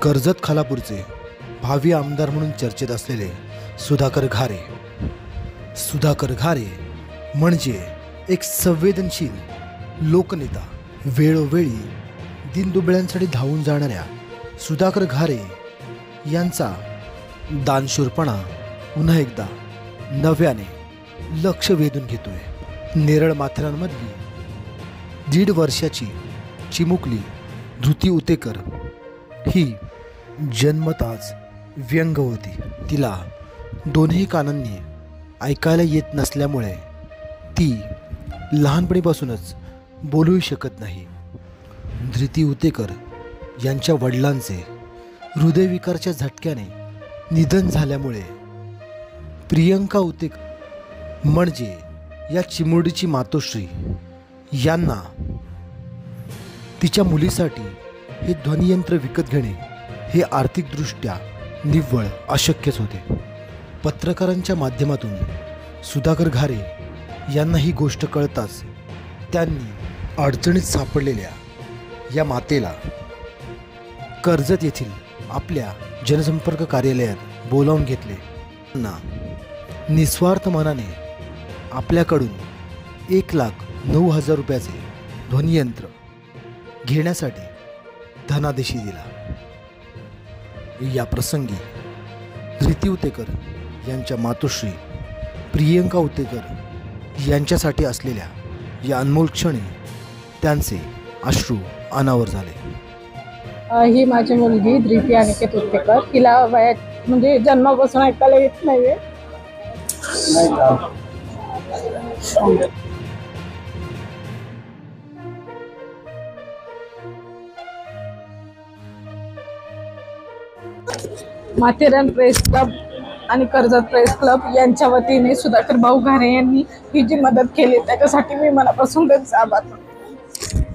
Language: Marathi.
कर्जत खालापूरचे भावी आमदार म्हणून चर्चेत असलेले सुधाकर घारे. सुधाकर घारे म्हणजे एक संवेदनशील लोकनेता. वेळोवेळी दीनदुबळ्यांसाठी धावून जाणाऱ्या सुधाकर घारे यांचा दानशूरपणा पुन्हा एकदा नव्याने लक्ष वेधून घेतोय. नेरळ माथेरानमधली 1.5 वर्षाची चिमुकली धृती उतेकर ही जन्मताच व्यंग होती. तिला दोन्ही कानांनी ऐकायला येत नसल्यामुळे ती लहानपणीपासूनच बोलूही शकत नाही. धृती उतेकर यांच्या वडिलांचे हृदयविकारच्या झटक्याने निधन झाल्यामुळे प्रियंका उतेकर म्हणजे या चिमुरडीची मातोश्री यांना तिच्या मुलीसाठी हे ध्वनियंत्र विकत घेणे हे आर्थिकदृष्ट्या निव्वळ अशक्यच होते. पत्रकारांच्या माध्यमातून सुधाकर घारे यांना ही गोष्ट कळताच त्यांनी अडचणीत सापडलेल्या या मातेला कर्जत येथील आपल्या जनसंपर्क कार्यालयात बोलावून घेतले. त्यांना निस्वार्थ मनाने आपल्याकडून 1,09,000 रुपयाचे ध्वनियंत्र घेण्यासाठी धनादेशी दिला. या प्रसंगी धृती उतेकर यांच्या मातोश्री प्रियंका उतेकर यांच्यासाठी असलेल्या या अनमोल क्षणी त्यांचे अश्रू अनावर झाले. ही माझी मुलगी धृती अनिकेत उतेकर. तिला वयात म्हणजे जन्मापासून ऐकायला येत नाहीये. माथेरान प्रेस क्लब आणि कर्जत प्रेस क्लब यांच्या वतीने सुधाकर भाऊ घारे यांनी ही जी मदत केली त्याच्यासाठी मी मनापासून त्यांचा आभार मानते.